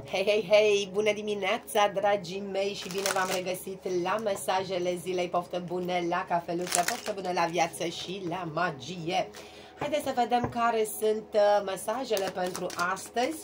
Hei, hei, hei! Bună dimineața, dragii mei, și bine v-am regăsit la mesajele zilei. Poftă bună la cafeluță, poftă bună la viață și la magie. Haideți să vedem care sunt mesajele pentru astăzi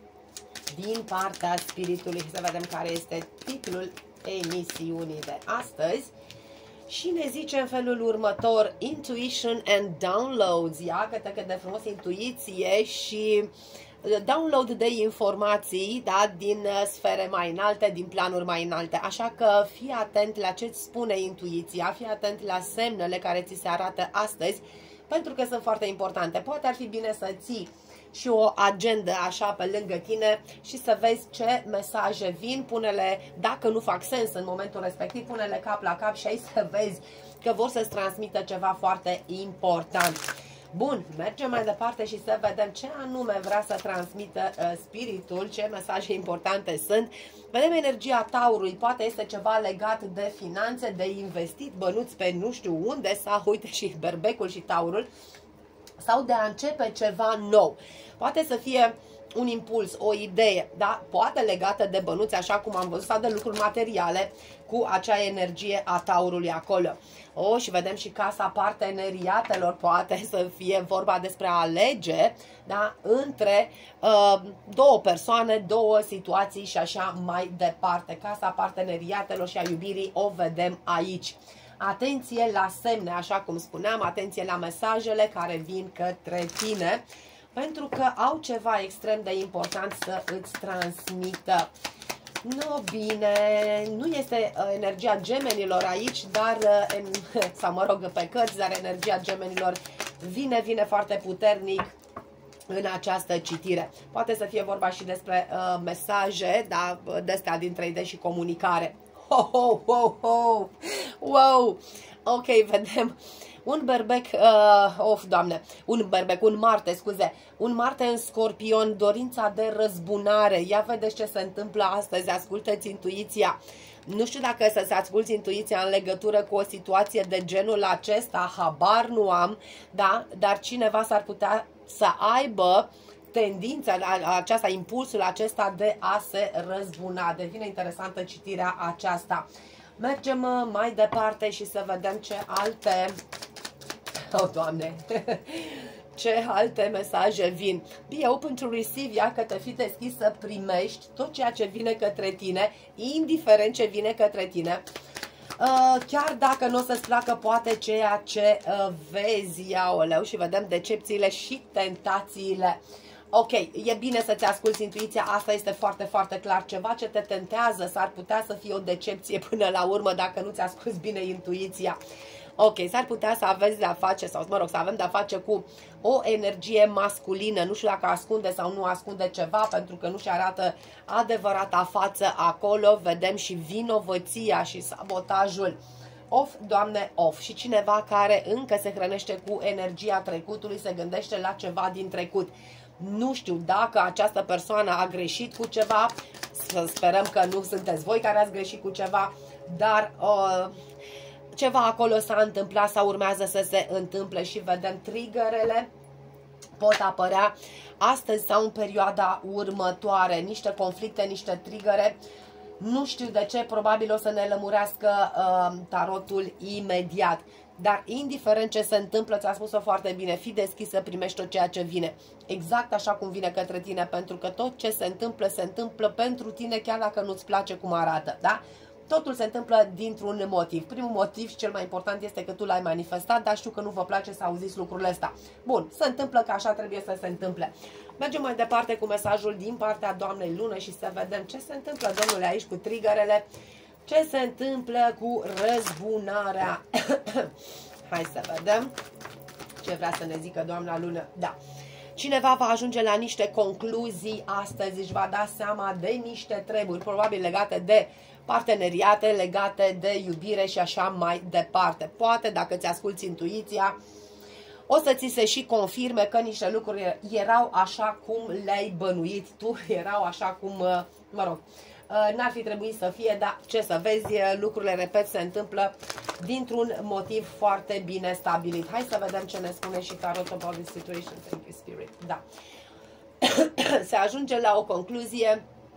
din partea Spiritului. Să vedem care este titlul emisiunii de astăzi. Și ne zice în felul următor: Intuition and Downloads. Iată cât de frumos, intuiție și download de informații, da, din sfere mai înalte, din planuri mai înalte. Așa că fii atent la ce îți spune intuiția, fii atent la semnele care ți se arată astăzi, pentru că sunt foarte importante. Poate ar fi bine să ții și o agendă așa pe lângă tine și să vezi ce mesaje vin, pune-le, dacă nu fac sens în momentul respectiv, pune-le cap la cap și aici să vezi că vor să-ți transmită ceva foarte important. Bun, mergem mai departe și să vedem ce anume vrea să transmită spiritul, ce mesaje importante sunt. Vedem energia taurului, poate este ceva legat de finanțe, de investit bănuți pe nu știu unde, sau uite și berbecul și taurul, sau de a începe ceva nou. Poate să fie un impuls, o idee, da? Poate legată de bănuți, așa cum am văzut, sau de lucruri materiale, cu acea energie a taurului acolo. Și vedem și casa parteneriatelor, poate să fie vorba despre a alege, da? Între două persoane, două situații și așa mai departe. Casa parteneriatelor și a iubirii o vedem aici. Atenție la semne, așa cum spuneam, atenție la mesajele care vin către tine, pentru că au ceva extrem de important să îți transmită. Nu, bine, nu este energia gemenilor aici, dar, sau mă rog, pe cărți, dar energia gemenilor vine foarte puternic în această citire. Poate să fie vorba și despre mesaje, da, de-astea din 3D și comunicare. Wow! Ok, vedem un berbec, un Marte, scuze, un Marte în Scorpion, dorința de răzbunare. Ia vedeți ce se întâmplă astăzi, ascultă-ți intuiția. Nu știu dacă să-ți asculți intuiția în legătură cu o situație de genul acesta, habar nu am, da? Dar cineva s-ar putea să aibă tendința aceasta, impulsul acesta de a se răzbuna. Devine interesantă citirea aceasta. Mergem mai departe și să vedem ce alte... Doamne! Ce alte mesaje vin. Be open to receive, ia că te fi deschis să primești tot ceea ce vine către tine, indiferent ce vine către tine. Chiar dacă nu o să-ți placă poate ceea ce vezi, iaoleu, și vedem decepțiile și tentațiile. Ok, e bine să-ți asculți intuiția, asta este foarte, foarte clar. Ceva ce te tentează s-ar putea să fie o decepție până la urmă dacă nu ți asculți bine intuiția. Ok, s-ar putea să aveți de-a face, sau mă rog, să avem de-a face cu o energie masculină. Nu știu dacă ascunde sau nu ascunde ceva, pentru că nu și arată adevărata față acolo. Vedem și vinovăția și sabotajul. Off, Doamne, off. Și cineva care încă se hrănește cu energia trecutului, se gândește la ceva din trecut. Nu știu dacă această persoană a greșit cu ceva, să sperăm că nu sunteți voi care ați greșit cu ceva, dar ceva acolo s-a întâmplat sau urmează să se întâmple și vedem triggerele pot apărea astăzi sau în perioada următoare, niște conflicte, niște triggere. Nu știu de ce, probabil o să ne lămurească tarotul imediat. Dar indiferent ce se întâmplă, ți-a spus-o foarte bine, fii deschis să primești tot ceea ce vine. Exact așa cum vine către tine, pentru că tot ce se întâmplă pentru tine, chiar dacă nu-ți place cum arată, da? Totul se întâmplă dintr-un motiv. Primul motiv și cel mai important este că tu l-ai manifestat, dar știu că nu vă place să auziți lucrurile astea. Bun, se întâmplă că așa trebuie să se întâmple. Mergem mai departe cu mesajul din partea Doamnei Lună și să vedem ce se întâmplă, domnule, aici cu triggerele. Ce se întâmplă cu răzbunarea? Hai să vedem ce vrea să ne zică Doamna Lună. Da. Cineva va ajunge la niște concluzii astăzi, își va da seama de niște treburi, probabil legate de parteneriate, legate de iubire și așa mai departe. Poate, dacă ți asculți intuiția, o să ți se și confirme că niște lucruri erau așa cum le-ai bănuit tu, erau așa cum, mă rog, n-ar fi trebuit să fie, dar ce să vezi, lucrurile, repet, se întâmplă dintr-un motiv foarte bine stabilit. Hai să vedem ce ne spune și Tarot about this situation. Thank you, Spirit. Da. Se ajunge la o concluzie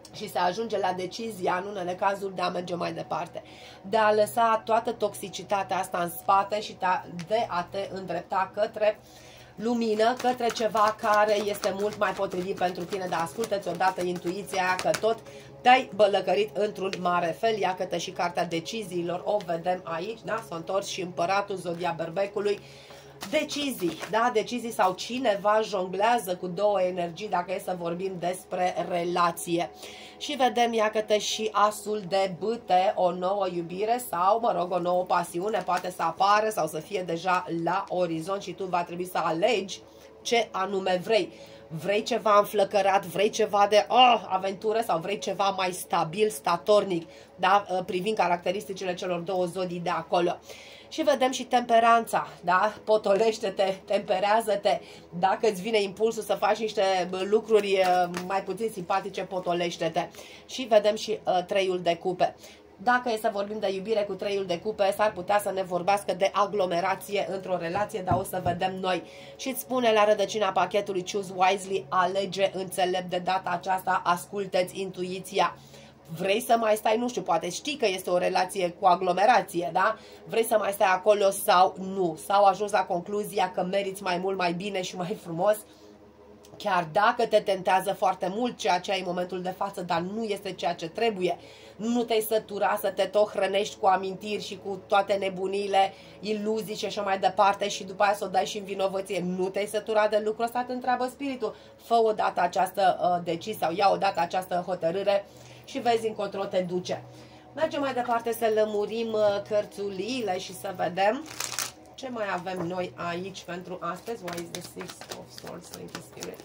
și se ajunge la decizia, în unele cazuri, de a merge mai departe. De a lăsa toată toxicitatea asta în spate și de a te îndrepta către lumină, către ceva care este mult mai potrivit pentru tine. Dar ascultă-ți odată intuiția că tot te-ai bălăcărit într-un mare fel. Iată și cartea deciziilor, o vedem aici, da? S-a întors și împăratul, zodia berbecului. Decizii, da? Decizii, sau cineva jonglează cu două energii, dacă e să vorbim despre relație. Și vedem, iată și asul de bâte, o nouă iubire sau, mă rog, o nouă pasiune poate să apară sau să fie deja la orizont și tu va trebui să alegi ce anume vrei. Vrei ceva înflăcărat, vrei ceva de aventură sau vrei ceva mai stabil, statornic, da? Privind caracteristicile celor două zodii de acolo. Și vedem și temperanța, da? Potolește-te, temperează-te. Dacă îți vine impulsul să faci niște lucruri mai puțin simpatice, potolește-te. Și vedem și treiul de cupe. Dacă e să vorbim de iubire cu treiul de cupe, s-ar putea să ne vorbească de aglomerație într-o relație, dar o să vedem noi. Și îți spune la rădăcina pachetului Choose Wisely, alege înțelept de data aceasta, ascultă-ți intuiția. Vrei să mai stai, nu știu, poate știi că este o relație cu aglomerație, da? Vrei să mai stai acolo sau nu? Sau ajuns la concluzia că meriți mai mult, mai bine și mai frumos? Chiar dacă te tentează foarte mult ceea ce ai în momentul de față, dar nu este ceea ce trebuie. Nu te-ai sătura să te tot hrănești cu amintiri și cu toate nebuniile, iluzii și așa mai departe și după aia să o dai și în vinovăție. Nu te-ai săturat de lucrul ăsta, te întreabă spiritul. Fă odată această decizie sau ia odată această hotărâre și vezi încotro te duce. Mergem mai departe să lămurim cărțuliile și să vedem ce mai avem noi aici pentru astăzi. Why is the Six of Swords, Thank you, Spirit?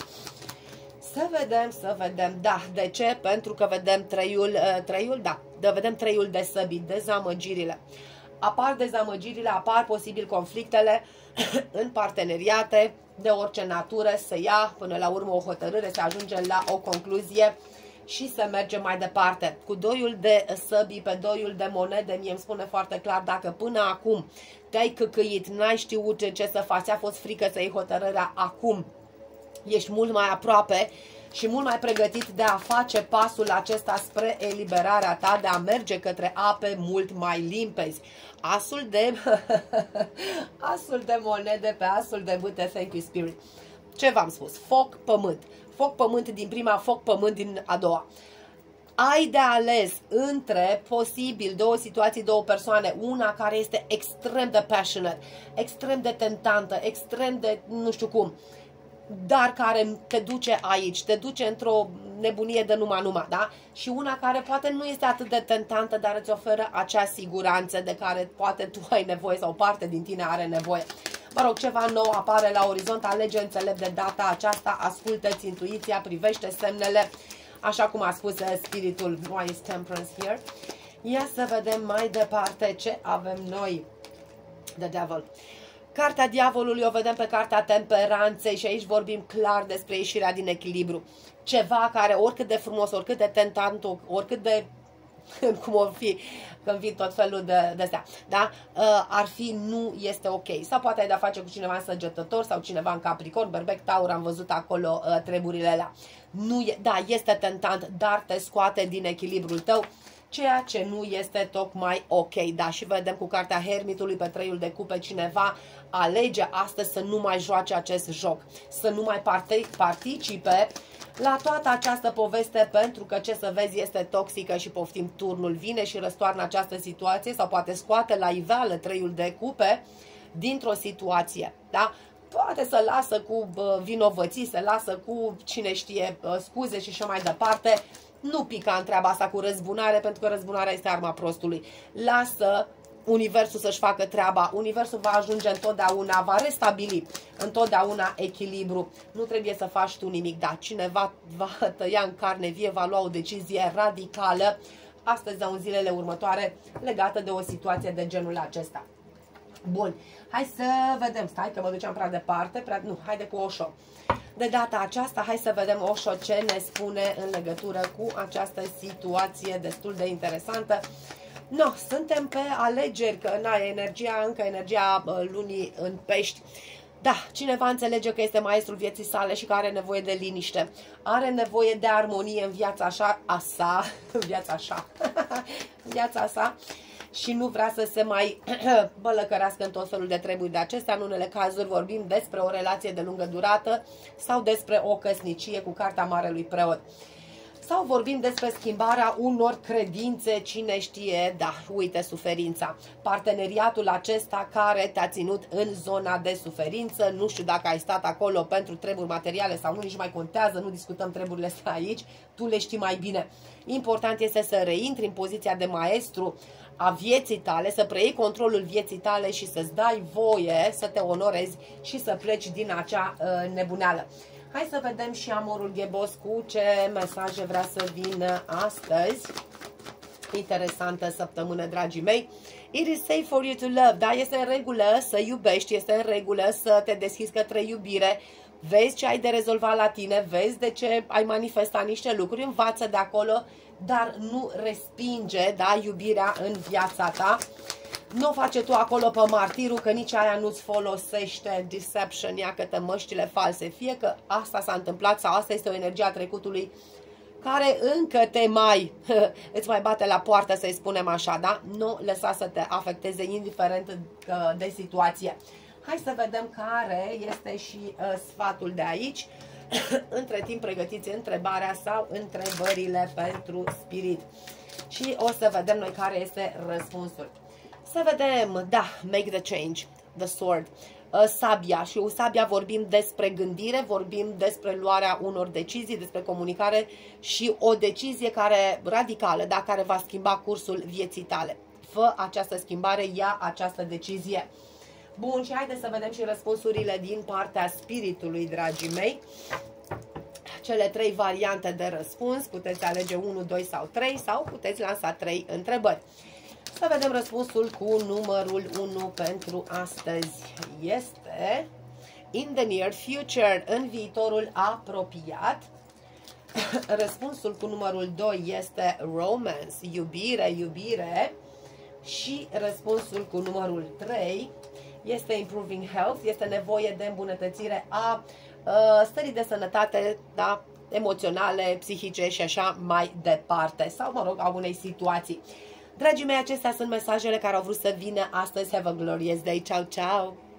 Să vedem, da, de ce? Pentru că vedem vedem treiul de săbii, dezamăgirile. Apar dezamăgirile, apar posibil conflictele în parteneriate de orice natură, să ia până la urmă o hotărâre, să ajunge la o concluzie și să mergem mai departe. Cu doiul de săbii pe doiul de monede, mie îmi spune foarte clar, dacă până acum te-ai căcăit, n-ai știut ce să faci, a fost frică să iei hotărârea, acum ești mult mai aproape și mult mai pregătit de a face pasul acesta spre eliberarea ta, de a merge către ape mult mai limpezi. Asul de monede pe asul de bâte, Thank you, Spirit. Ce v-am spus? Foc, pământ. Foc, pământ din prima, foc, pământ din a doua. Ai de ales între posibil două situații, două persoane, una care este extrem de passionate, extrem de tentantă, extrem de nu știu cum, dar care te duce aici, te duce într-o nebunie de numai, da? Și una care poate nu este atât de tentantă, dar îți oferă acea siguranță de care poate tu ai nevoie sau parte din tine are nevoie. Mă rog, ceva nou apare la orizont, alege înțelept de data aceasta, ascultă-ți intuiția, privește semnele, așa cum a spus spiritul. Why is Temperance here? Ia să vedem mai departe ce avem noi. The Devil. Cartea diavolului o vedem pe cartea temperanței și aici vorbim clar despre ieșirea din echilibru. Ceva care oricât de frumos, oricât de tentant, oricât de cum or fi când vin tot felul de astea, da? Ar fi, nu este ok. Sau poate ai de-a face cu cineva în Săgetător sau cineva în Capricorn, Berbec, Taur, am văzut acolo treburile alea. Nu e, da, este tentant, dar te scoate din echilibrul tău, ceea ce nu este tocmai ok. Da, și vedem cu cartea Hermitului pe treiul de cupe, cineva alege astăzi să nu mai joace acest joc, să nu mai participe la toată această poveste, pentru că, ce să vezi, este toxică și poftim, turnul vine și răstoarnă această situație sau poate scoate la iveală treiul de cupe dintr-o situație, da? Poate să lasă cu vinovății, să lasă cu, cine știe, scuze și așa mai departe. Nu pica în treaba asta cu răzbunare, pentru că răzbunarea este arma prostului. Lasă Universul să-și facă treaba. Universul va ajunge întotdeauna, va restabili întotdeauna echilibru. Nu trebuie să faci tu nimic, da, cineva va tăia în carne vie, va lua o decizie radicală astăzi sau în zilele următoare legată de o situație de genul acesta. Bun, hai să vedem, stai că mă duceam prea departe, nu, haide cu Osho. De data aceasta, hai să vedem Osho ce ne spune în legătură cu această situație destul de interesantă. No, suntem pe alegeri, că na, energia lunii în pești. Da, cineva înțelege că este maestrul vieții sale și că are nevoie de liniște. Are nevoie de armonie în viața viața sa și nu vrea să se mai bălăcărească în tot felul de treburi de acestea. În unele cazuri vorbim despre o relație de lungă durată sau despre o căsnicie cu cartea Marelui Preot. Sau vorbim despre schimbarea unor credințe, cine știe, da, uite suferința. Parteneriatul acesta care te-a ținut în zona de suferință, nu știu dacă ai stat acolo pentru treburi materiale sau nu, nici mai contează, nu discutăm treburile astea aici, tu le știi mai bine. Important este să reintri în poziția de maestru a vieții tale, să preiei controlul vieții tale și să-ți dai voie să te onorezi și să pleci din acea nebuneală. Hai să vedem și Amorul Ghebos cu ce mesaje vrea să vină astăzi. Interesantă săptămână, dragii mei. It is safe for you to love. Da, este în regulă să iubești, este în regulă să te deschizi către iubire. Vezi ce ai de rezolvat la tine, vezi de ce ai manifestat niște lucruri, învață de acolo, dar nu respinge, da, iubirea în viața ta. Nu o face tu acolo pe martirul, că nici aia nu-ți folosește deception, iacă-te măștile false. Fie că asta s-a întâmplat sau asta este o energie a trecutului care încă îți mai bate la poartă, să-i spunem așa, da? Nu lăsa să te afecteze indiferent de situație. Hai să vedem care este și sfatul de aici. Între timp pregătiți întrebarea sau întrebările pentru spirit. Și o să vedem noi care este răspunsul. Să vedem, da, make the change, the sword, sabia. Și cu sabia vorbim despre gândire, vorbim despre luarea unor decizii, despre comunicare și o decizie radicală, da, care va schimba cursul vieții tale. Fă această schimbare, ia această decizie. Bun, și haideți să vedem și răspunsurile din partea spiritului, dragii mei. Cele 3 variante de răspuns, puteți alege 1, 2 sau 3 sau puteți lansa 3 întrebări. Să vedem răspunsul cu numărul 1 pentru astăzi. Este in the near future, în viitorul apropiat. Răspunsul cu numărul 2 este romance, iubire, iubire. Și răspunsul cu numărul 3 este improving health, este nevoie de îmbunătățire a stării de sănătate, da, emoționale, psihice și așa mai departe. Sau, mă rog, a unei situații. Dragii mei, acestea sunt mesajele care au vrut să vină astăzi. Have a glorious day. Ciao, ciao!